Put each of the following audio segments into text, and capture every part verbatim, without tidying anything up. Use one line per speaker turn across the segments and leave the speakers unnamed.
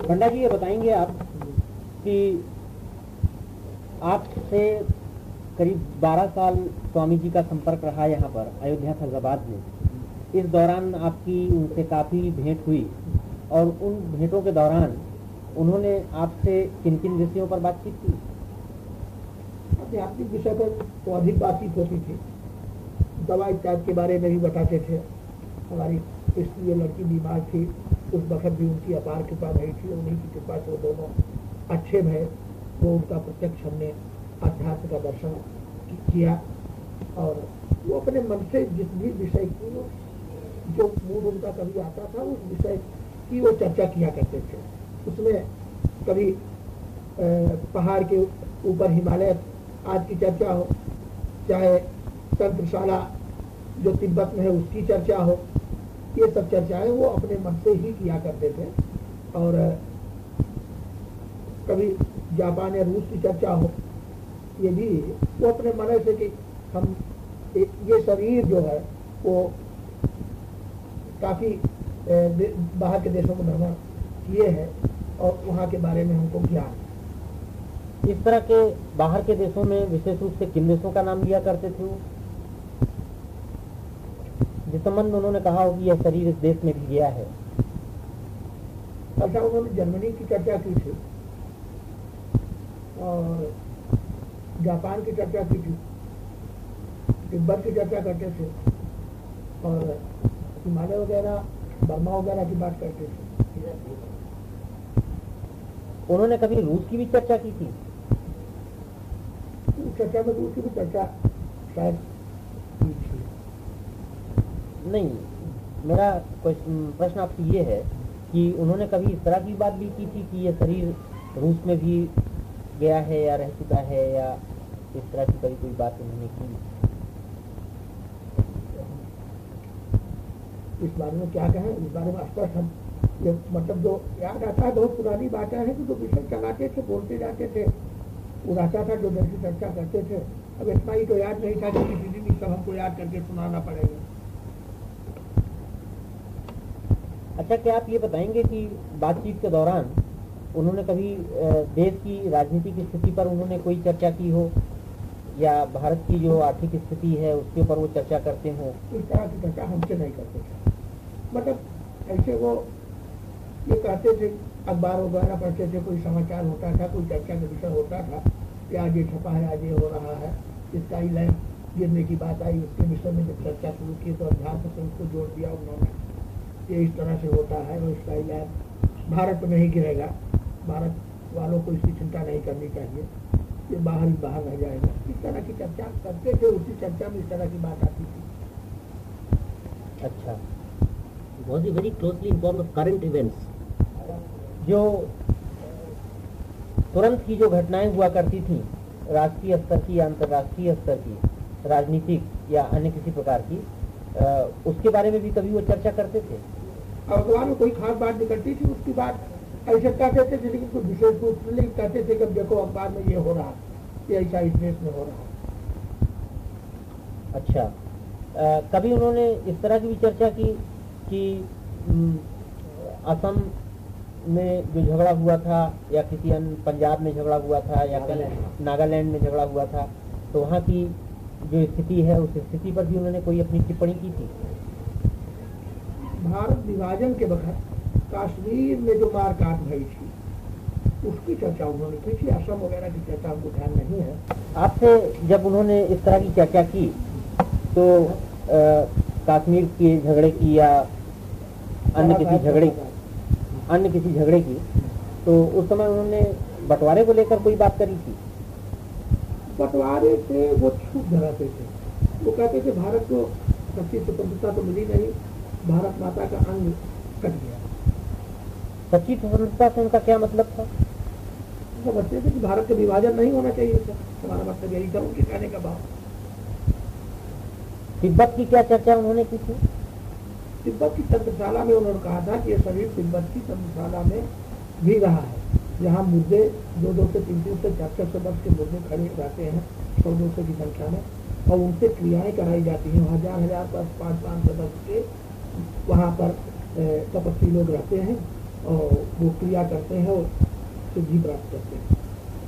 पंडा जी ये बताएंगे आप कि आपसे करीब बारह साल स्वामी जी का संपर्क रहा यहाँ पर अयोध्या फैजाबाद में। इस दौरान आपकी उनसे काफ़ी भेंट हुई और उन भेंटों के दौरान उन्होंने आपसे किन किन विषयों पर बातचीत की?
आध्यात्मिक विषय पर तो अधिक बातचीत होती थी। दवा इत्यादि के बारे में भी बताते थे। हमारी स्त्री लड़की बीमार थी, उस वक्त भी उनकी अपार कृपा नहीं थी। उन्हीं की कृपा से वो दोनों अच्छे भय, वो उनका प्रत्यक्ष हमने अध्यात्म का दर्शन किया। और वो अपने मन से जिस भी विषय की जो मूड उनका कभी आता था उस विषय की वो चर्चा किया करते थे। उसमें कभी पहाड़ के ऊपर हिमालय आज की चर्चा हो, चाहे तंत्रशाला जो तिब्बत में है उसकी चर्चा हो, ये सब चर्चाएं वो अपने मन से ही किया करते थे। और कभी जापान या रूस की चर्चा हो, ये भी वो अपने मन से कि हम ये शरीर जो है वो काफी बाहर के देशों में भ्रमण किए हैं और वहाँ के बारे में हमको ज्ञान।
इस तरह के बाहर के देशों में विशेष रूप से किन देशों का नाम लिया करते थे वो? जिस संबंध में उन्होंने कहा हो कि यह शरीर इस देश में भी गया है।
अच्छा, उन्होंने जर्मनी की चर्चा की थी और जापान की चर्चा की थी, तिब्बत की चर्चा करते थे और हिमालय वगैरह बर्मा वगैरह की बात करते थे।
उन्होंने कभी रूस की भी चर्चा की थी?
चर्चा में रूस की भी चर्चा शायद की थी।
नहीं, मेरा प्रश्न आपसे ये है कि उन्होंने कभी इस तरह की बात भी की थी कि यह शरीर रूस में भी गया है या रह चुका है, या इस तरह की कभी कोई बात उन्होंने की?
इस बारे में क्या कहें, इस बारे में स्पष्ट हम ये मतलब जो याद आता है बहुत पुरानी बातें हैं कि जो विषय चलाते थे, बोलते जाते थे, उड़ाता था जो जैसी चर्चा करते थे। अब इतना ही तो याद नहीं था कि किसी दिन सब हमको याद करके सुनाना पड़ेगा।
अच्छा, क्या आप ये बताएंगे कि बातचीत के दौरान उन्होंने कभी देश की राजनीति की स्थिति पर उन्होंने कोई चर्चा की हो, या भारत की जो आर्थिक स्थिति है उसके ऊपर वो चर्चा करते हो?
इस तरह की चर्चा हमसे नहीं करते थे। मतलब ऐसे वो ये कहते थे, अखबार वगैरह पढ़ते थे, कोई समाचार होता था, कोई चर्चा का विषय होता था कि आज ये छपा है, आज ये हो रहा है, इसका ही लाइन गिरने की बात आई, उसके विषय में जब चर्चा शुरू की तो अध्यात्म से उसको जोड़ दिया उन्होंने। ये इस तरह से होता है और इसका ही लाइन भारत में ही गिरेगा, भारत वालों को इसकी चिंता नहीं करनी चाहिए, ये बाहर ही बाहर रह जाएगा। इस तरह की चर्चा करते थे। उसी चर्चा में इस तरह की बात आती थी।
अच्छा, was he very closely informed of current events? जो तुरंत की जो घटनाएं हुआ करती थी राष्ट्रीय स्तर की या अंतर्राष्ट्रीय स्तर की, राजनीतिक या अन्य किसी प्रकार की, आ, उसके बारे में भी कभी वो चर्चा करते थे?
अखबार में कोई खास बात निकलती थी उसकी बात ऐसे कहते थे, लेकिन कोई विशेष रूप से नहीं कहते थे कि देखो अखबार में ये हो रहा, ये ऐसा इस देश में हो रहा।
अच्छा, आ, कभी उन्होंने इस तरह की भी चर्चा की कि असम में जो झगड़ा हुआ था या किसी अन्य, पंजाब में झगड़ा हुआ था या कहीं नागालैंड में झगड़ा हुआ था, तो वहाँ की जो स्थिति है उस स्थिति पर भी उन्होंने कोई अपनी टिप्पणी की थी?
भारत विभाजन के वक्त कश्मीर में जो मारकाट भई थी उसकी चर्चा उन्होंने की थी। असम वगैरह की चर्चा हमको ध्यान नहीं है।
आपसे जब उन्होंने इस तरह की चर्चा की तो कश्मीर के झगड़े की या अन्य किसी झगड़े अन्य किसी झगड़े की, तो उस समय उन्होंने बंटवारे को लेकर कोई बात करी थी?
बंटवारे से वो छूट धराते थे। वो कहते थे भारत को सच्ची स्वतंत्रता तो मिली नहीं, भारत माता का अंग कट गया।
सच्ची स्वतंत्रता से उनका क्या मतलब था?
वो समझते थे कि भारत का विभाजन नहीं होना चाहिए था। हमारा मतलब यही था उनके कहने का भाव।
तिब्बत की क्या चर्चा उन्होंने की थी?
तिब्बत की तंत्रशाला में उन्होंने कहा था कि ये शरीर तिब्बत की तंत्रशाला में भी रहा है, जहाँ मुर्दे दो दो से तीन तीन से चार चार सौ वर्ष के मुर्दे खड़े रहते हैं, सौ दो सौ की संख्या में, और उनसे क्रियाएं कराई जाती हैं। हजार हजार पर पाँच पाँच सौ वर्ष के वहाँ पर तपस्वी लोग रहते हैं और वो क्रिया करते हैं और सिद्धि प्राप्त करते हैं।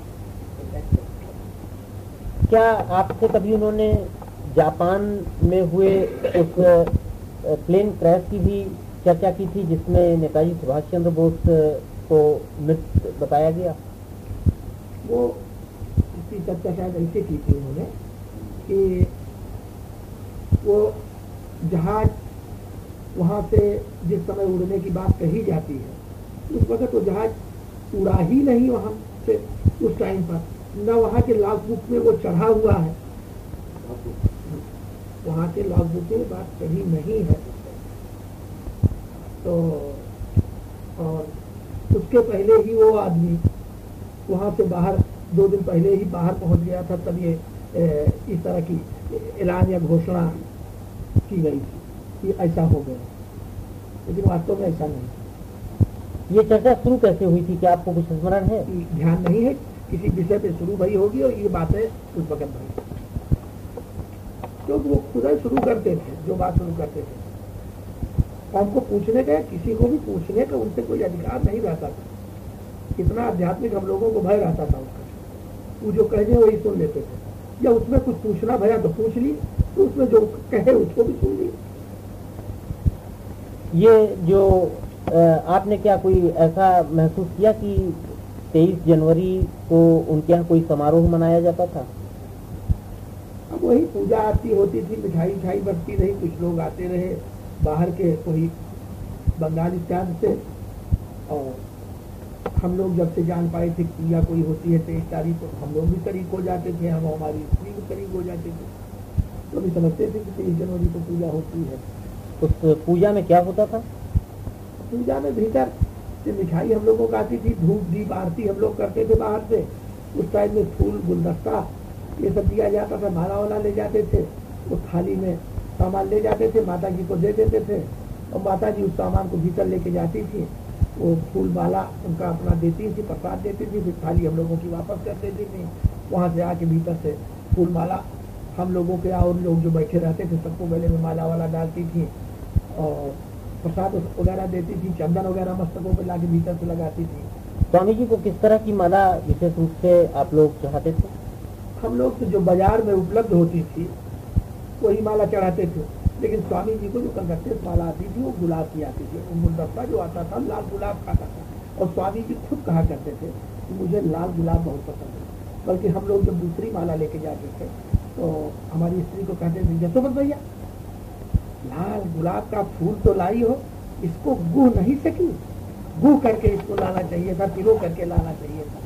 क्या आपसे कभी उन्होंने जापान में हुए उस प्लेन क्रैश की भी चर्चा की थी जिसमें नेताजी सुभाष चंद्र बोस को मृत बताया गया?
वो इसकी चर्चा शायद ऐसे की थी उन्होंने कि वो जहाज वहाँ से जिस समय उड़ने की बात कही जाती है उस वक्त वो जहाज उड़ा ही नहीं वहाँ से उस टाइम पर, न वहाँ के लॉग बुक में वो चढ़ा हुआ है, वहाँ के लॉग बुक में बात चढ़ी नहीं है। तो और उसके पहले ही वो आदमी वहाँ से बाहर दो दिन पहले ही बाहर पहुँच गया था, तब ये ए, इस तरह की ऐलान या घोषणा की गई थी कि ऐसा हो गया, लेकिन वास्तव में ऐसा नहीं।
ये चर्चा शुरू कैसे हुई थी, क्या आपको कुछ स्मरण है?
ध्यान नहीं है, किसी विषय पे शुरू भई होगी और ये बातें उस वक्त भई, क्योंकि वो खुद ही शुरू करते थे जो बात शुरू करते थे। हमको पूछने का, किसी को भी पूछने का उनसे कोई अधिकार नहीं रहता था। इतना आध्यात्मिक हम लोगों को भय रहता था उसका, वो जो कह दे वही सुन लेते थे, या उसमें कुछ पूछना भया तो पूछ ली, तो उसमें जो कहे उसको भी सुन ली।
ये जो आपने क्या कोई ऐसा महसूस किया कि तेईस जनवरी को उनके यहाँ कोई समारोह मनाया जाता था?
अब वही पूजा आरती होती थी, मिठाई मिठाई बरती रही, कुछ लोग आते रहे बाहर के, कोई बंगाल इत्यादि से, और हम लोग जब से जान पाए थे पूजा कोई होती है तेईस तारीख को, हम लोग भी करीब हो जाते थे, हम हमारी स्त्री भी करीब हो जाते थे, तो भी समझते थे कि तेईस जनवरी को पूजा होती है।
उस पूजा में क्या होता था?
पूजा में भीतर से मिठाई हम लोगों को आती थी, धूप दीप आरती हम लोग करते थे बाहर से, उस टाइम में फूल गुलदस्ता ये सब दिया जाता था, माला वाला ले जाते थे, उस थाली में सामान ले जाते थे, माता जी को दे देते थे, और माता जी उस सामान को भीतर लेके जाती थी, वो फूल माला उनका अपना देती थी, प्रसाद देती थी, फिर थाली हम लोगों की वापस कर देती थी। वहाँ से आके भीतर से फूल माला हम लोगों के और लोग जो बैठे रहते थे सबको गले में माला वाला डालती थी, और प्रसाद वगैरह देती थी, चंदन वगैरह मस्तकों पर लाके भीतर से लगाती थी।
स्वामी जी को किस तरह की माला विशेष रूप से आप लोग चढ़ाते थे?
हम लोग तो जो बाजार में उपलब्ध होती थी वही माला चढ़ाते थे, लेकिन स्वामी जी को जो कलकत्ते से माला आती थी वो गुलाब की आती थी, गुलदस्ता जो आता था लाल गुलाब का आता था, और स्वामी जी खुद कहा करते थे कि मुझे लाल गुलाब बहुत पसंद है। बल्कि हम लोग जब दूसरी माला लेके जाते थे तो हमारी स्त्री को कहते थे, जसोमत भैया लाल गुलाब का फूल तो लाई हो, इसको गुह नहीं सकी, गुह करके इसको लाना चाहिए था, पिरो करके लाना चाहिए था।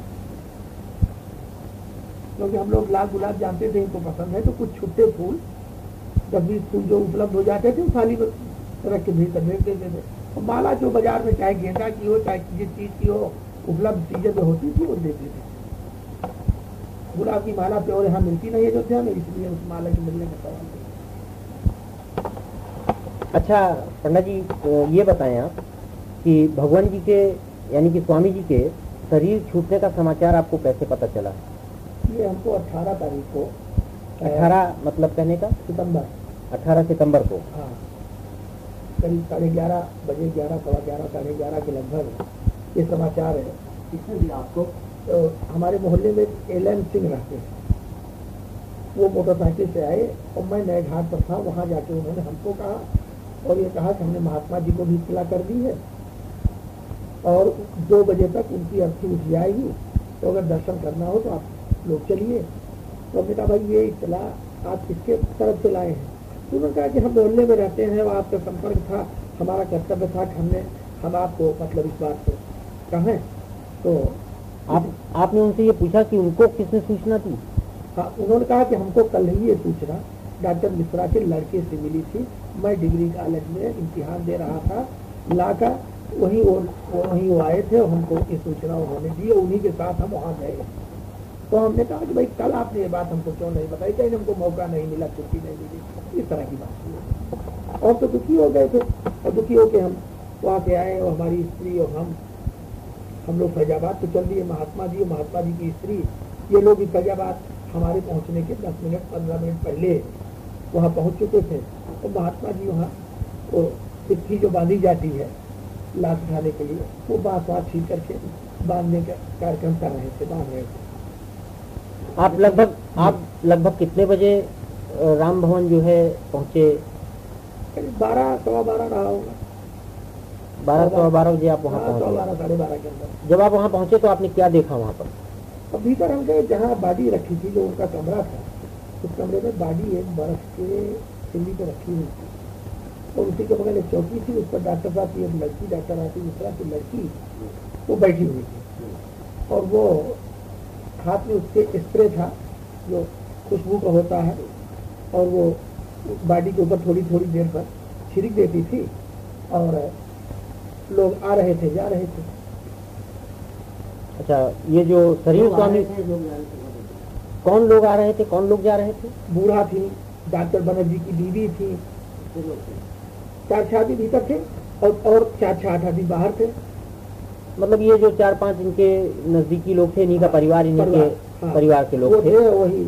क्योंकि हम लोग लाल गुलाब जानते थे इनको पसंद है, तो कुछ छुट्टे फूल दस बीस फूल जो उपलब्ध हो जाते थे थाली में रख के भीतर भेज देते थे। और माला जो बाजार में चाहे गेंदा की हो चाहे जिस चीज की हो उपलब्ध चीजें जो होती थी वो देते थे। गुलाब की माला प्योर यहाँ मिलती नहीं अयोध्या में, इसलिए उस माला के मिलने का सवाल नहीं।
अच्छा पंडित जी ये बताएं आप कि भगवान जी के यानी कि स्वामी जी के शरीर छूटने का समाचार आपको कैसे पता चला?
ये हमको अठारह तारीख को,
अठारह मतलब कहने का
सितंबर,
अठारह सितंबर को,
हाँ करीब साढ़े ग्यारह बजे, ग्यारह सवा ग्यारह साढ़े ग्यारह के लगभग ये समाचार है। किसने दिया आपको? तो हमारे मोहल्ले में एल एन सिंह रहते हैं, वो मोटरसाइकिल से आए और मैं नए घाट पर था, वहाँ जाके उन्होंने हमको कहा और ये कहा कि हमने महात्मा जी को भी इत्तला कर दी है और दो बजे तक उनकी अर्थी उठ जाएगी, तो अगर दर्शन करना हो तो आप लोग चलिए। तो हमने कहा भाई ये इत्तला आप किसके तरफ से लाए हैं? तो उन्होंने कहा कि हम मोहल्ले में रहते हैं और आपका संपर्क था, हमारा कर्तव्य था कि हमने हम आपको मतलब इस बात को कहें। तो
आप आपने उनसे ये पूछा कि उनको किसने सूचना दी?
हाँ, उन्होंने कहा कि हमको कल ही ये सूचना डॉक्टर मिश्रा के लड़के से मिली थी, मैं डिग्री कॉलेज में इम्तिहान दे रहा था, लाकर वहीं वो वहीं वो आए थे और हमको ये सूचना उन्होंने दी और उन्हीं के साथ हम वहाँ गए। तो हमने कहा कि भाई कल आपने ये बात हमको क्यों नहीं बताई, कहीं हमको मौका नहीं मिला, छुट्टी नहीं मिली, इस तरह की बात हुई। और तो दुखी हो गए थे और दुखी होके हम वहाँ से आए और हमारी स्त्री और हम हम लोग फैजाबाद तो चल दिए। महात्मा जी और महात्मा जी की स्त्री ये लोग भी फैजाबाद हमारे पहुँचने के दस मिनट पंद्रह मिनट पहले वहाँ पहुँच चुके थे। और महात्मा जी वहाँ वो चिट्ठी जो बांधी जाती है लाश उठाने के लिए वो बांस वास छीन करके बांधने का कार्यक्रम कर रहे थे, बांध रहे थे।
आप लगभग आप लगभग कितने बजे अ, राम भवन जो है पहुंचे?
करीब बारह सवा बारह रहा होगा।
बारह सवा बारह बजे आप वहाँ
हाँ, सवा
पहुंचे।
बारह साढ़े बारह के अंदर।
जब आप वहाँ पहुंचे तो आपने क्या देखा वहाँ पर?
अब भीतर हम गए जहाँ बाडी रखी थी, जो उनका कमरा था, उस कमरे में बाडी एक बर्फ के सिल्ली पे रखी हुई थी और उसी के बगल एक चौकी थी, उस पर डॉक्टर साहब की एक लड़की, डॉक्टर आती दूसरा की लड़की वो बैठी हुई थी और वो हाथ में उसके स्प्रे था जो खुशबू का होता है और वो बाडी के ऊपर थोड़ी थोड़ी देर पर छिड़क देती थी और लोग आ रहे थे, जा रहे थे।
अच्छा, ये जो शरीर स्वामी, कौन लोग आ रहे थे, कौन लोग जा रहे थे?
बूढ़ा थी, डॉक्टर बनर्जी की बीवी थी, चार छह आदमी भीतर थे और और चार छह आठ आदमी बाहर थे।
मतलब ये जो चार पांच इनके नजदीकी लोग थे, इन्हीं का परिवार, इन्हीं
परिवार,
के
हाँ,
परिवार के
वो
लोग थे।
थे वही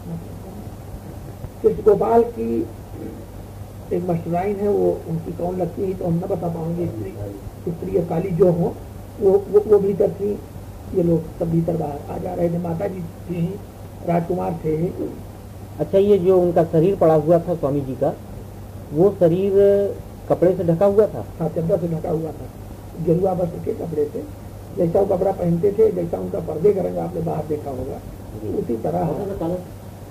कृष्ण गोपाल की एक मास्टराइन है, वो उनकी कौन लगती है तो हम न बता पाएंगे। स्त्री स्त्री काली जो हो वो वो, वो भीतर थी। ये लोग सब भीतर बाहर आ जा रहे थे। माता जी थी, राजकुमार थे।
अच्छा, ये जो उनका शरीर पड़ा हुआ था स्वामी जी का, वो शरीर कपड़े से ढका हुआ था?
हाँ, चद्दर से ढका हुआ था, गेरुआ वस्त्र के कपड़े से। जैसा वो कपड़ा पहनते थे, जैसा उनका पर्दे का रंग आपने बाहर देखा होगा, उसी तरह।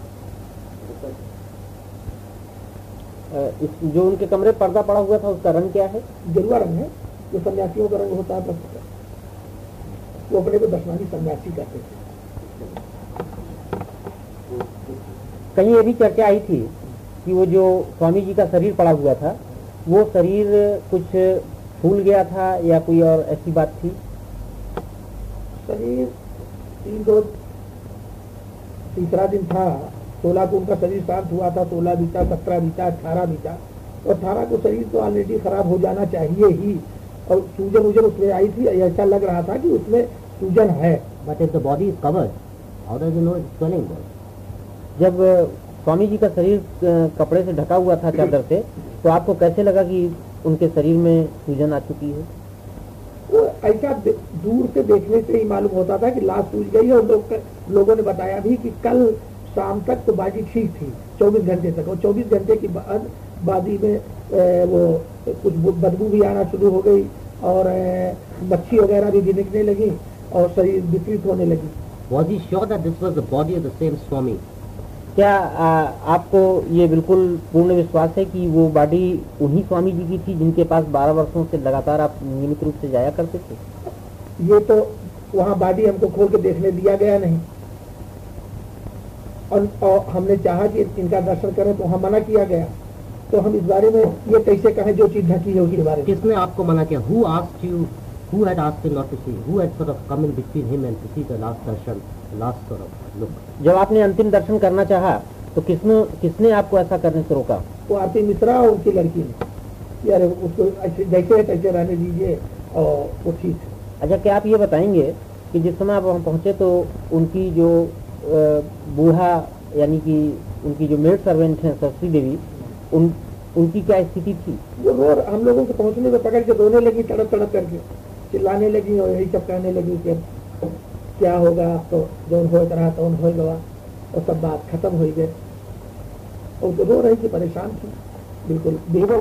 अ, इस जो उनके कमरे पर्दा पड़ा हुआ था उसका रंग क्या है?
गेरुआ रंग है, जो सन्यासियों का रंग होता है। बस वो अपने को दसवानी सन्यासी कहते थे।
कहीं ये भी चर्चा आई थी कि वो जो स्वामी जी का शरीर पड़ा हुआ था, वो शरीर कुछ फूल गया था या कोई और ऐसी बात थी?
शरीर तीन दो तीसरा दिन था, सोलह को उनका शरीर शांत हुआ था, सोलह बीता, सत्रह बीता, अठारह बीता और अठारह को शरीर तो ऑलरेडी खराब हो जाना चाहिए ही और सूजन वूजन उसमें आई थी। ऐसा लग रहा था कि उसमें सूजन है।
But if the body is covered, how does you know it's swelling? जब स्वामी जी का शरीर कपड़े से ढका हुआ था, चादर से, तो आपको कैसे लगा कि उनके शरीर में सूजन आ चुकी है?
वो ऐसा दूर से देखने से ही मालूम होता था कि लाश सूज गई। और लोग, लोगों ने बताया भी कि कल शाम तक तो बाडी ठीक थी, चौबीस घंटे तक, और चौबीस घंटे के बाद बाडी में ए, वो कुछ बदबू भी आना शुरू हो गई और मच्छी वगैरह भी गिरने लगी और शरीर विकृत होने लगी।
Was he sure that this was the body of the same Swami? क्या आ, आपको ये बिल्कुल पूर्ण विश्वास है कि वो बॉडी उन्हीं स्वामी जी की थी जिनके पास बारह वर्षों से लगातार आप नियमित रूप से जाया करते थे?
ये तो वहाँ बॉडी हमको खोल के देखने दिया गया नहीं और, और हमने चाहा कि इनका दर्शन करें तो हम मना किया गया। तो हम इस बारे में ये कैसे कहें जो चीज ढकी है उसके बारे में?
किसने आपको मना किया? Who asked you? Who had asked him not to see? Who had sort of come in between him and to see the last darshan, last sort of look? जब आपने अंतिम दर्शन करना चाहा तो किसने किसने आपको ऐसा करने से रोका?
वो आरती मिश्रा और उनकी लड़की ने। यार उसको ऐसे जैसे है तैसे रहने दीजिए और वो ठीक है।
अच्छा, क्या आप ये बताएंगे कि जिस समय आप वहाँ पहुँचे तो उनकी जो बूढ़ा यानी कि उनकी जो मेड सर्वेंट हैं सरस्वती देवी, उन उनकी क्या स्थिति थी?
वो रो, हम लोगों को पहुंचने में पकड़ के रोने लगी, तड़प तड़प करके चिल्लाने लगी और यही सब कहने लगी कि क्या होगा, तो जो हो रहा तो हो गया और सब बात खत्म हो गई। और तो रो रही थी, परेशान थी, बिल्कुल बेवल।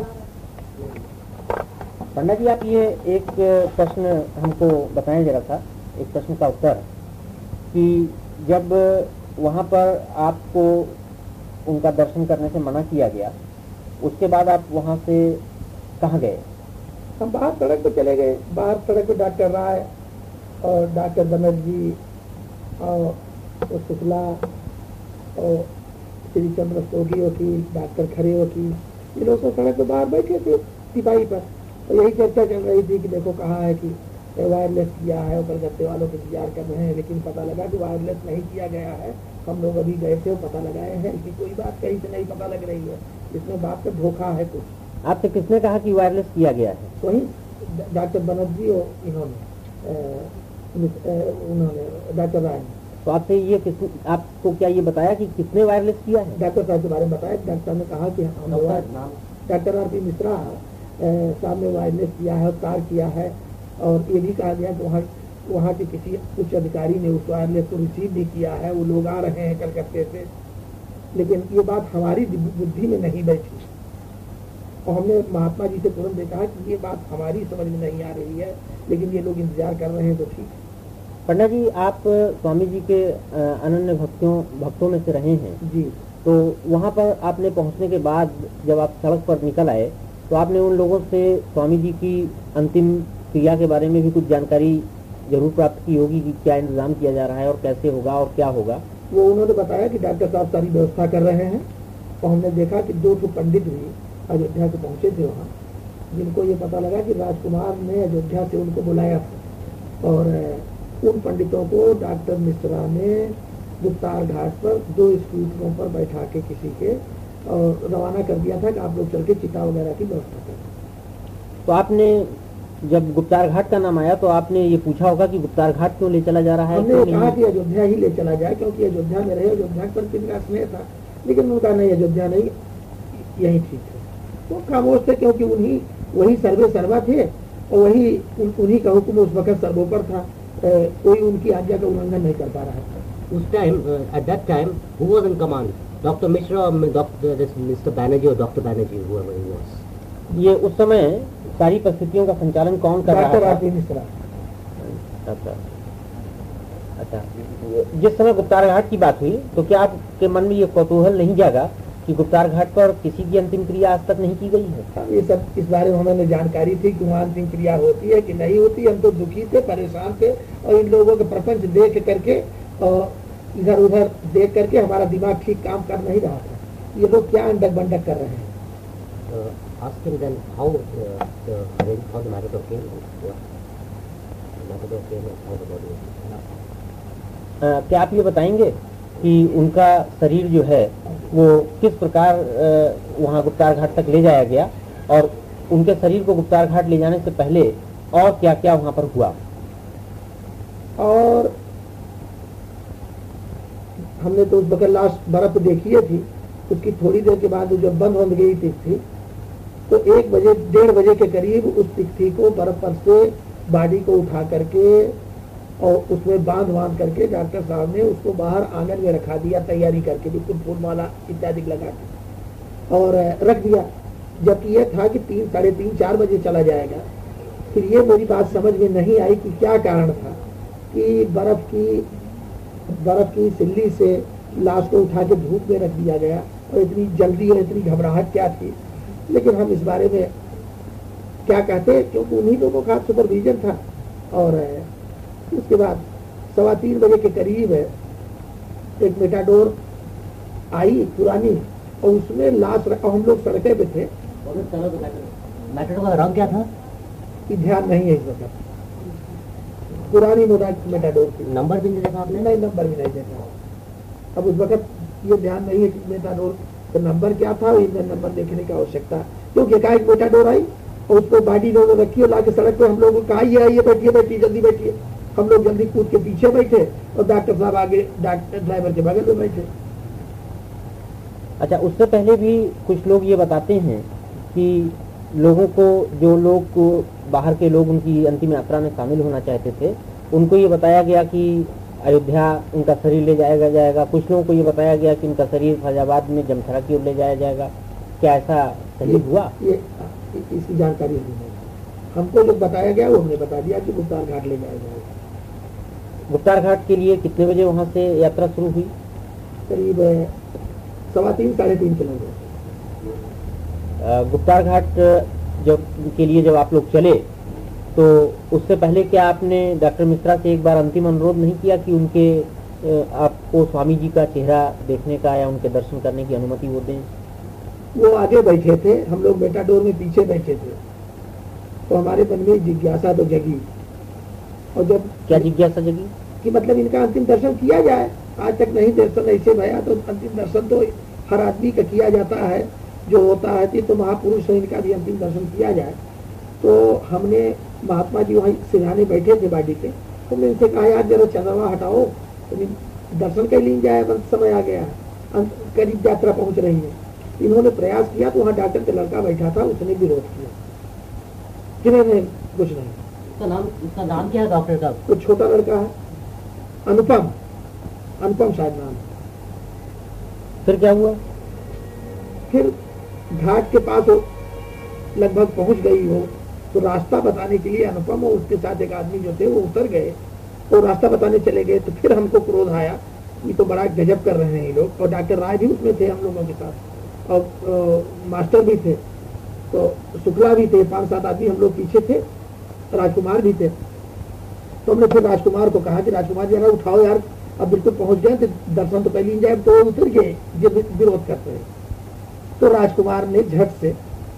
पंडित जी, आप ये एक प्रश्न हमको बताएं जरा सा, एक प्रश्न का उत्तर, कि जब वहाँ पर आपको उनका दर्शन करने से मना किया गया, उसके बाद आप वहाँ से कहाँ गए?
हम बाहर सड़क पे चले गए। बाहर सड़क पे डॉक्टर राय और डॉक्टर बनर्जी और शुक्ला और श्री चंद्र सोगी वकील, डॉक्टर खरे वकील, ये लोग तो सड़क पे बाहर बैठे थे सिपाही पर। और यही चर्चा चल रही थी कि देखो कहा है कि वायरलेस किया है, कलकत्ते वालों को इंतजार कर रहे हैं, लेकिन पता लगा कि वायरलेस नहीं किया गया है। हम लोग अभी गए थे, पता लगाए हैं कि कोई बात कहीं से नहीं पता लग रही है, इसमें बात का धोखा है कुछ।
आपसे किसने कहा कि वायरलेस किया गया है?
वही डॉक्टर बनर्जी और इन्होंने उन्होंने डॉक्टर राय ने।
तो आपसे ये किस आपको क्या ये बताया कि किसने वायरलेस किया है?
डॉक्टर साहब के बारे में बताया। डॉक्टर ने कहा कि हम डॉक्टर आरती मिश्रा सामने वायरलेस किया है और तार किया है, और ये भी कहा गया कि वहाँ वहाँ के किसी उच्च अधिकारी ने उस वायरलेस को रिसीव भी किया है, वो लोग आ रहे हैं कलकत्ते से। लेकिन ये बात हमारी बुद्धि में नहीं बैठी, और हमने महात्मा जी से तुरंत देखा कि ये बात हमारी समझ में नहीं आ रही है, लेकिन ये लोग इंतजार कर रहे हैं तो ठीक है।
पंडा जी, आप स्वामी जी के अनन्य भक्तों भक्तों में से रहे हैं
जी।
तो वहाँ पर आपने पहुँचने के बाद जब आप सड़क पर निकल आए तो आपने उन लोगों से स्वामी जी की अंतिम क्रिया के बारे में भी कुछ जानकारी जरूर प्राप्त की होगी कि क्या इंतजाम किया जा रहा है और कैसे होगा और क्या होगा।
वो उन्होंने बताया कि डॉक्टर साहब सारी व्यवस्था कर रहे हैं, और हमने देखा कि दो ठो पंडित भी अयोध्या से पहुंचे थे वहाँ, जिनको ये पता लगा कि राजकुमार ने अयोध्या से उनको बुलाया था, और उन पंडितों को डॉक्टर मिश्रा ने गुप्तार घाट पर दो स्कूटरों पर बैठा के किसी के और रवाना कर दिया था कि आप लोग चल के चिता वगैरह की व्यवस्था करें।
तो आपने जब गुप्तार घाट का नाम आया तो आपने ये पूछा होगा कि गुप्तार घाट क्यों ले चला जा रहा है?
हमने कहा कि अयोध्या ही ले चला जाए, क्योंकि अयोध्या में रहे, अयोध्या पर तिनका स्नेह था, लेकिन उनका नहीं, अयोध्या नहीं, यही ठीक है। तो खामोश थे, क्योंकि उन्हीं वही सर्वे सर्वा थे, और वही उन, उन्हीं का हुक्म उस वक्त सर्वोपर था, ए, कोई उनकी आज्ञा का उल्लंघन नहीं कर पा रहा था।
उस time at that time who was in command, doctor Mishra और डॉक्टर मिस्टर बैनर्जी और doctor Banerjee whoever he was?
ये उस समय सारी परिस्थितियों का संचालन कौन कर रहा था?
डॉक्टर आरती मिश्रा।
अच्छा अच्छा, जिस समय गुप्तार घाट की बात हुई तो क्या आपके मन में ये कौतूहल नहीं जागा कि गुप्तार घाट पर किसी की अंतिम क्रिया आज तक नहीं की गई है?
ये सब इस बारे में हमें जानकारी थी कि वहाँ अंतिम क्रिया होती है कि नहीं होती। हम तो दुखी थे, परेशान थे, और इन लोगों के प्रपंच देख करके और इधर उधर देख करके हमारा दिमाग ठीक काम कर नहीं रहा था। ये लोग क्या अंडक बंडक कर रहे हैं।
Ask him then how uh, the how the matador came. Matador came and how the body was.
क्या आप ये बताएंगे कि उनका शरीर जो है वो किस प्रकार वहाँ गुप्तार घाट तक ले जाया गया, और उनके शरीर को गुप्तार घाट ले जाने से पहले और क्या क्या वहाँ पर हुआ?
और हमने तो उस बगल लाश बर्फ देखी थी, उसकी थोड़ी देर के बाद जब बंद बंद गई थी तो एक बजे डेढ़ बजे के करीब उस तिथि को बर्फ पर से बॉडी को उठा करके और उसमें बांध बांध करके डॉक्टर साहब ने उसको बाहर आंगन में रखा दिया, तैयारी करके बिल्कुल फूल माला इत्यादि लगा के और रख दिया। जबकि यह था कि तीन साढ़े तीन चार बजे चला जाएगा। फिर ये मेरी बात समझ में नहीं आई कि क्या कारण था कि बर्फ की बर्फ की सिल्ली से लाश को उठा के धूप में रख दिया गया, और इतनी जल्दी और इतनी घबराहट क्या थी। लेकिन हम इस बारे में क्या कहते, क्योंकि उन्हीं लोगों का सुपरविजन था। और उसके बाद सवा तीन बजे के करीब एक मेटाडोर आई पुरानी, और उसमें लाश रखा, हम लोग सड़के पे थे।
मेटाडोर का रंग क्या था?
ध्यान नहीं है इस वक्त। पुरानी मेटाडोर थी।
नंबर भी नहीं देखा आपने?
नहीं, नंबर भी नहीं देखा। अब उस वक्त ये ध्यान नहीं है कि मेटाडोर का नंबर क्या था, इंजन नंबर देखने की आवश्यकता, क्योंकि एकाएक मेटाडोर आई और उसको बाडी लोग रखी और लाके सड़क पे हम लोगों को कहा ये आइए, बैठिए बैठिए जल्दी बैठिए। हम लोग जल्दी कूद के पीछे बैठे और डॉक्टर साहब आगे डॉक्टर ड्राइवर के बगल में बैठे।
अच्छा, उससे पहले भी कुछ लोग ये बताते हैं कि लोगों को, जो लोग को बाहर के लोग उनकी अंतिम यात्रा में शामिल होना चाहते थे, उनको ये बताया गया कि अयोध्या उनका शरीर ले जाएगा जाएगा कुछ लोगों को ये बताया गया कि उनका शरीर फैजाबाद में जमथरा की ओर ले जाया जाएगा। क्या ऐसा सही हुआ?
ये इसकी जानकारी नहीं, हमको जो बताया गया वो हमने बता दिया कि गुप्तार घाट ले जाया जाएगा।
गुप्तार घाट के लिए कितने बजे वहाँ से यात्रा शुरू हुई?
करीब सवा तीन साढ़े तीन किलोमीटर।
गुप्तार घाट जब के लिए जब आप लोग चले तो उससे पहले क्या आपने डॉक्टर मिश्रा से एक बार अंतिम अनुरोध नहीं किया कि उनके आपको स्वामी जी का चेहरा देखने का या उनके दर्शन करने की अनुमति वो दें?
वो आगे बैठे थे, हम लोग मेटाडोर में पीछे बैठे थे, तो हमारे मन में जिज्ञासा तो जगी। और जब
क्या जिज्ञासा जगी?
कि मतलब इनका अंतिम दर्शन किया जाए। आज तक नहीं दर्शन ऐसे भया, तो अंतिम दर्शन तो हर आदमी का किया जाता है जो होता है, तो महापुरुष है, इनका भी अंतिम दर्शन किया जाए। तो हमने महात्मा जी वहीं सिरहाने बैठे थे बाडी पे, तो मैं इनसे कहा यार जरा चंद्रमा हटाओ, तो दर्शन कर ली जाए, बंद समय आ गया, करीब यात्रा पहुंच रही है। इन्होंने प्रयास किया तो वहाँ डॉक्टर का लड़का बैठा था, उसने विरोध किया किन्हें नहीं, कुछ नहीं।
उसका नाम उसका नाम क्या है डॉक्टर साहब?
तो छोटा लड़का है, अनुपम, अनुपम शायद नाम है।
फिर क्या हुआ?
फिर घाट के पास वो लगभग पहुंच गई हो, तो रास्ता बताने के लिए अनुपम और उसके साथ एक आदमी जो थे वो उतर गए और रास्ता बताने चले गए। तो फिर हमको क्रोध आया, ये तो बड़ा गजब कर रहे हैं ये लोग। और डॉक्टर राय भी उसमें थे हम लोगों के साथ, और आ, मास्टर भी थे, तो शुक्ला भी थे, पांच सात आदमी हम लोग पीछे थे, राजकुमार भी थे। तो हमने फिर राजकुमार को कहा कि राजकुमार जरा उठाओ यार, अब बिल्कुल पहुंच गए, तो दर्शन तो पहले ही जाए, तो उतर गए जो विरोध करते हैं। तो राजकुमार ने झट से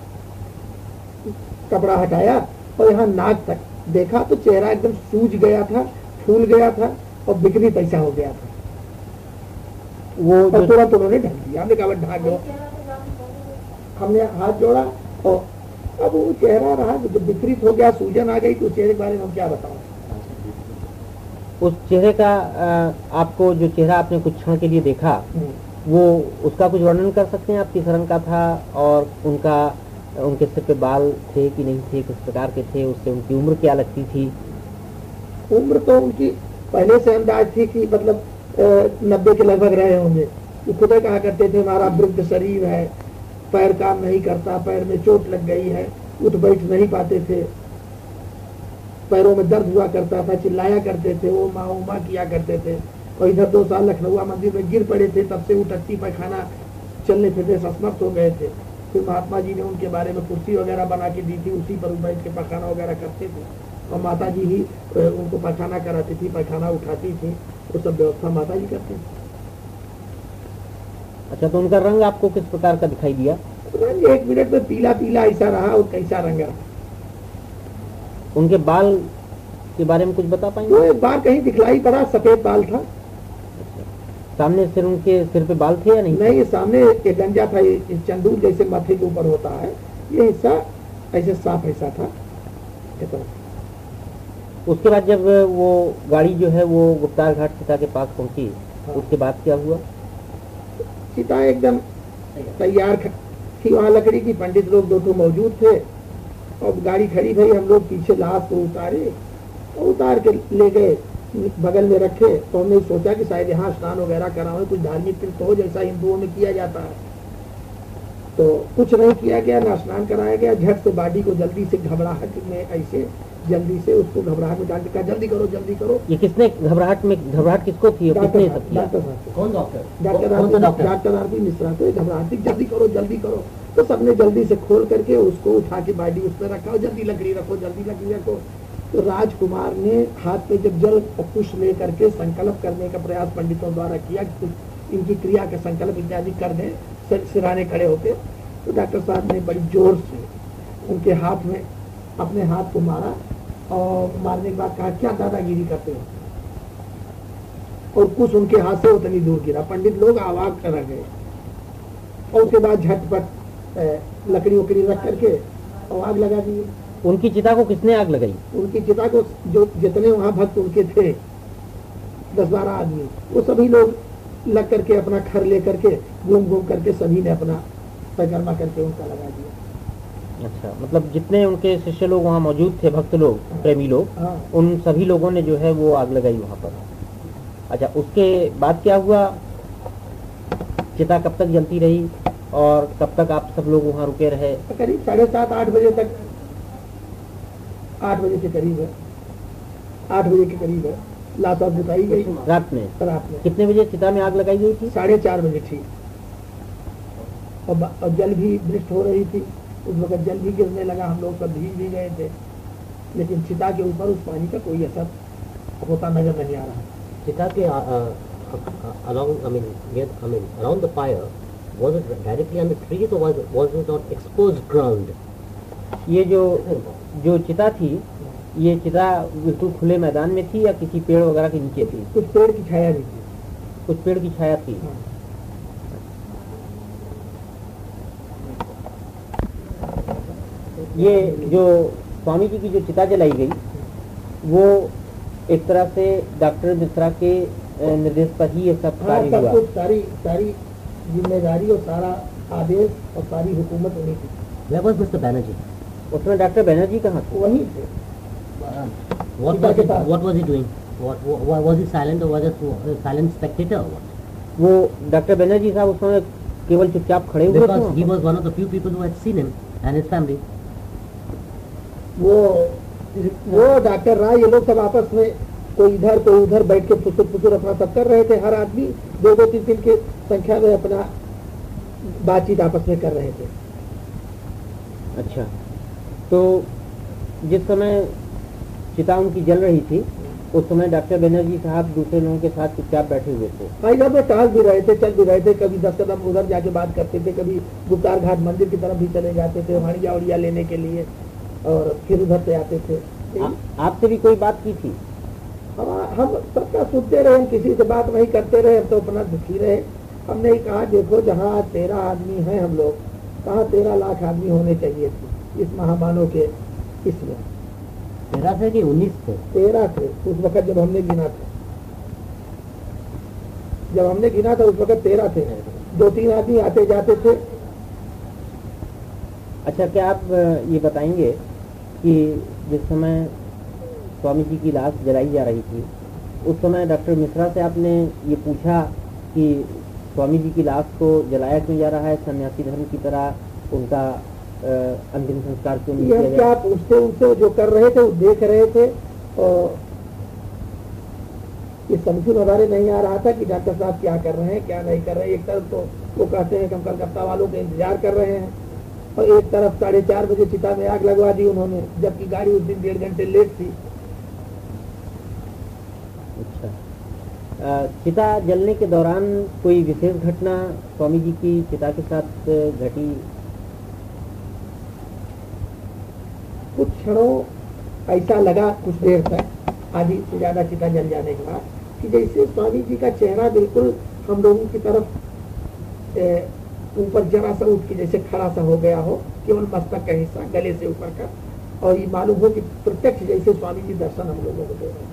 कपड़ा हटाया और यहाँ नाक तक देखा तो चेहरा एकदम सूज गया था, फूल गया था और बिक्री पैसा हो गया था।
वो
और तुरंत उन्होंने ढक दिया, हमने कहा ढाक दो, हमने हाथ जोड़ा और अब वो चेहरा रहा जो विकृत हो गया, सूजन आ गई, तो चेहरे के बारे में हम क्या बताओ।
उस चेहरे का आ, आपको जो चेहरा आपने कुछ क्षण के लिए देखा, वो उसका कुछ वर्णन कर सकते हैं आप? किस रंग का था और उनका उनके सिर पे बाल थे कि नहीं थे, किस प्रकार के थे, उससे उनकी उम्र क्या लगती थी?
उम्र तो उनकी पहले से अंदाज थी कि मतलब नब्बे के लगभग रहे होंगे। वो खुद ही कहा करते थे हमारा वृद्ध शरीर है, पैर काम नहीं करता, पैर में चोट लग गई है, उठ बैठ नहीं पाते थे, पैरों में दर्द हुआ करता था, चिल्लाया करते थे, वो माँ उमा किया करते थे। और इधर दो साल लखनऊ मंदिर में गिर पड़े थे, तब से वो टट्टी पैखाना चलने फिरने से असमर्थ हो गए थे। फिर महात्मा जी ने उनके बारे में कुर्सी वगैरह बना के दी थी, उसी पर बैठ के पैखाना वगैरह करते थे और माता जी ही उनको पैखाना कराती थी, पैखाना उठाती थी, वो सब व्यवस्था माता जी करती थी।
अच्छा, तो उनका रंग आपको किस प्रकार का दिखाई दिया?
रंग एक मिनट में पीला पीला ऐसा रहा और कैसा रंग रहा।
उनके बाल के बारे में कुछ बता पाएंगे?
वो एक बार कहीं दिखलाई पड़ा, सफेद बाल था।
सामने सिर उनके सिर पे बाल थे या नहीं?
नहीं, ये सामने एक गंजा था, ये चंदूर जैसे माथे के ऊपर होता है, ये हिस्सा ऐसे साफ ऐसा था।
उसके बाद जब वो गाड़ी जो है वो गुप्तार घाट चिता के पास पहुंची,
हाँ।
उसके बाद क्या हुआ?
चिता एकदम तैयार थी, वहाँ लकड़ी की, पंडित लोग दो तो मौजूद थे और गाड़ी खड़ी भई, हम लोग पीछे लाश को उतारे और उतार के ले गए, बगल में रखे। तो हमने सोचा कि शायद यहाँ स्नान वगैरह कराओ, कुछ धार्मिक तीर्थ हो जैसा हिंदुओं में किया जाता है। तो कुछ नहीं किया गया, ना स्नान कराया गया। झट से बॉडी को जल्दी से घबराहट में ऐसे जल्दी से उसको घबराहट में डाल के कहा जल्दी करो जल्दी करो।
ये किसने घबराहट में घबराहट किसको थी? किसने सब किया?
कौन doctor?
Doctor doctor R P Mishra को घबराहट थी, जल्दी करो जल्दी करो। तो सबने जल्दी से खोल करके उसको उठा के बॉडी उस पर रखा और जल्दी लकड़ी रखो जल्दी लकड़ी रखो। तो राजकुमार ने हाथ पे जब जल कुश ले करके संकल्प करने का प्रयास पंडितों द्वारा किया कि कुछ इनकी क्रिया का संकल्प इत्यादि कर दें, सिराने खड़े होते, तो डॉक्टर साहब ने बड़ी जोर से उनके हाथ में अपने हाथ को मारा और मारने के बाद कहा क्या दादागिरी करते हो, और कुछ उनके हाथ से उतनी दूर गिरा। पंडित लोग आवाज कर गए और उसके बाद झटपट लकड़ी वकड़ी रख करके और आग लगा दी।
उनकी चिता को किसने आग लगाई?
उनकी चिता को जो जितने वहाँ भक्त उनके थे दस बारह आदमी, वो सभी लोग लग करके अपना खर ले करके घूम घूम करके सभी ने अपना परिक्रमा करके उनका लगा दिया।
अच्छा, मतलब जितने उनके शिष्य लोग वहाँ मौजूद थे, भक्त लोग, प्रेमी लोग,
हाँ।
उन सभी लोगों ने जो है वो आग लगाई वहाँ पर। अच्छा, उसके बाद क्या हुआ? चिता कब तक जलती रही और कब तक आप सब लोग वहाँ रुके रहे?
करीब साढ़े सात आठ बजे तक, आठ बजे के करीब है, आठ बजे के करीब है लाश अब बुताई गई।
रात में?
रात में
कितने बजे चिता में आग लगाई गई थी?
साढ़े चार बजे थी और, और जल भी वृष्ट हो रही थी। उस वक्त जल भी गिरने लगा, हम लोग सब भीग भी गए थे, लेकिन चिता के ऊपर उस पानी का कोई असर होता नजर नहीं आ रहा।
चिता के along, I mean, near, I mean, around the fire, was it directly on the trees or was it, was it on exposed ground?
ये जो जो चिता थी, ये चिता बिल्कुल खुले मैदान में थी या किसी पेड़ वगैरह के नीचे थी?
कुछ पेड़ की छाया भी थी।
कुछ पेड़ की छाया थी।
हाँ।
ये जो स्वामी जी की जो चिता जलाई गई, वो एक तरह से डॉक्टर मिश्रा के निर्देश पर ही ये सब कार्य
सब
हुआ।
कुछ सारी सारी जिम्मेदारी और सारा आदेश और सारी हुकूमत उन्हीं की।
Where was Mister Banerjee?
उसमें डॉक्टर बैनर्जी कहाँ थे?
वहीं थे।
What
पिता
was
के
he,
पास।
what was he doing? What, what was he silent or was he a silent spectator or what?
वो डॉक्टर बैनर्जी साहब उस समय केवल चुपचाप खड़े हुए थे
Because
वहाँ
he
पर?
was one of the few people who had seen him and his family.
वो वो डॉक्टर राय, ये लोग सब आपस में कोई इधर कोई उधर बैठ के फुसुर फुसुर अपना सब कर रहे थे। हर आदमी दो दो तीन तीन के संख्या में अपना बातचीत आपस में कर रहे थे।
अच्छा, तो जिस समय चिता उनकी जल रही थी उस समय डॉक्टर बैनर्जी साहब दूसरे लोगों के साथ चुपचाप बैठे हुए थे।
हाँ, इधर में टहल भी रहे थे, चल भी रहे थे, कभी दस कदम उधर जाके बात करते थे, कभी गुप्तार घाट मंदिर की तरफ भी चले जाते थे हड़िया उड़िया लेने के लिए, और फिर उधर से आते थे।
आ, आपसे भी कोई बात की थी?
हम हम सबका सुनते रहे, हम किसी से बात नहीं करते रहे, हम तो अपना दुखी रहे। हमने ही कहा देखो जहाँ तेरह आदमी हैं हम लोग, कहाँ तेरह लाख आदमी होने चाहिए थे इस महामानव के इसमें।
तेरह थे कि उन्नीस थे?
तेरह थे उस वक्त जब हमने गिना था, जब हमने गिना था उस वक्त तेरह थे, दो तीन आदमी आते जाते थे।
अच्छा, क्या आप ये बताएंगे कि जिस समय स्वामी जी की लाश जलाई जा रही थी उस समय डॉक्टर मिश्रा से आपने ये पूछा कि स्वामी जी की लाश को जलाया क्यों जा रहा है, सन्यासी धर्म की तरह उनका आ, अंतिम संस्कार क्यों नहीं
ये
किया
हम क्या
जाए?
पूछते उनसे, जो कर रहे थे वो देख रहे थे, और ये समझ में हमारे नहीं आ रहा था कि डॉक्टर साहब क्या कर रहे हैं क्या नहीं कर रहे हैं। एक तरफ तो वो कहते हैं कि हम कलकत्ता वालों का इंतजार कर रहे हैं, और एक तरफ साढ़े चार बजे चिता में आग लगवा दी उन्होंने, जबकि गाड़ी उस दिन डेढ़ घंटे लेट थी।
अच्छा, आ, चिता जलने के दौरान कोई विशेष घटना स्वामी जी की चिता के साथ घटी?
कुछ क्षणों ऐसा लगा, कुछ देर तक, आधी से ज्यादा चिता जल जाने के बाद, कि जैसे स्वामी जी का चेहरा बिल्कुल हम लोगों की तरफ ए, ऊपर जरा सा उठ के जैसे खड़ा सा हो गया हो, केवल मस्तक का हिस्सा गले से ऊपर का, और ये मालूम हो कि प्रत्यक्ष जैसे स्वामी जी दर्शन हम लोगों को दे रहे हैं।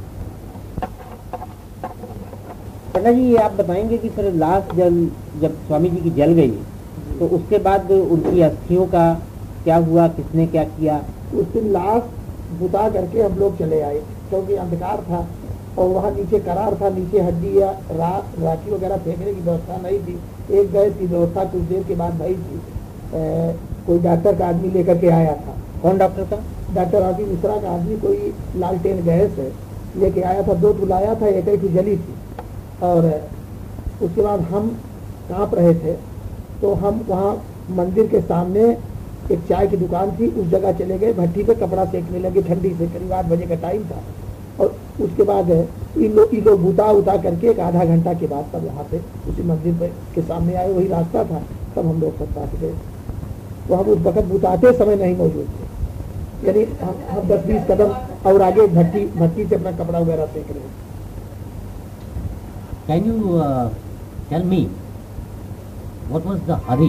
पंडा जी, ये आप बताएंगे कि फिर लाश जल जब स्वामी जी की जल गई तो उसके बाद उनकी अस्थियों का क्या हुआ, किसने क्या किया?
उस दिन लाश बुता करके हम लोग चले आए, क्योंकि अंधकार था और वहाँ नीचे करार था, नीचे हड्डी या रा, राखी वगैरह फेंकने की व्यवस्था नहीं थी। एक गैस की व्यवस्था कुछ देर के बाद भई थी, ए, कोई डॉक्टर का आदमी लेकर के आया था।
कौन डॉक्टर था?
डॉक्टर आदि मिश्रा का आदमी कोई लालटेन गैस है लेके आया था, दो तो लाया था, एक ही जली थी। और उसके बाद हम कांप रहे थे, तो हम वहाँ मंदिर के सामने एक चाय की दुकान थी, उस जगह चले गए, भट्टी पे कपड़ा सेकने लगे ठंडी से, करीब आठ बजे का टाइम था। और उसके बाद इन लोग इन लोग बुता उता करके एक आधा घंटा के बाद तब यहाँ पे उसी मंदिर पे के सामने आए, वही रास्ता था, तब हम लोग सब पास गए। तो हम उस वक्त बुताते समय नहीं मौजूद थे, यानी हम, हम दस बीस कदम और आगे भट्टी भट्टी से अपना कपड़ा वगैरह सेक रहे थे।
Can you uh, tell me what was the hurry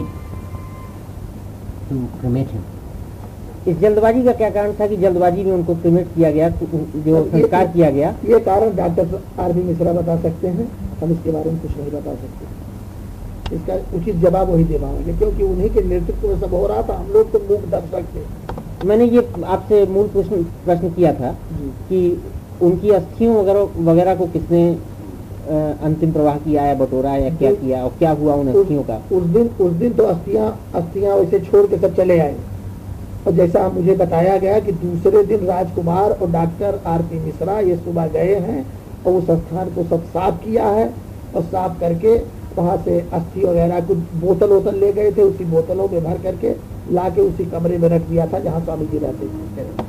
to cremate him?
इस जल्दबाजी का क्या कारण था कि जल्दबाजी में उनको क्रिमेट किया गया, जो संस्कार किया गया?
ये कारण डॉक्टर आर बी मिश्रा बता सकते हैं, हम इसके बारे में कुछ नहीं बता सकते। इसका उचित जवाब वही दे पाएंगे, क्योंकि उन्हीं के नेतृत्व में सब हो रहा था, हम लोग तो मूक दर्शक थे।
मैंने ये आपसे मूल प्रश्न प्रश्न किया था कि उनकी अस्थियों वगैरह वगैरह को किसने अ, अंतिम प्रवाह किया है, बटोरा या क्या किया, और क्या हुआ उन अस्थियों का?
उस दिन उस दिन तो अस्थियां अस्थियां वैसे छोड़ के सब चले आए, और जैसा मुझे बताया गया कि दूसरे दिन राजकुमार और डॉक्टर आर पी मिश्रा ये सुबह गए हैं और उस स्थान को सब साफ किया है, और साफ करके वहाँ से अस्थि वगैरह कुछ बोतल वोतल ले गए थे, उसी बोतलों में भर करके ला के उसी कमरे में रख दिया था जहाँ स्वामी जी रहते थे।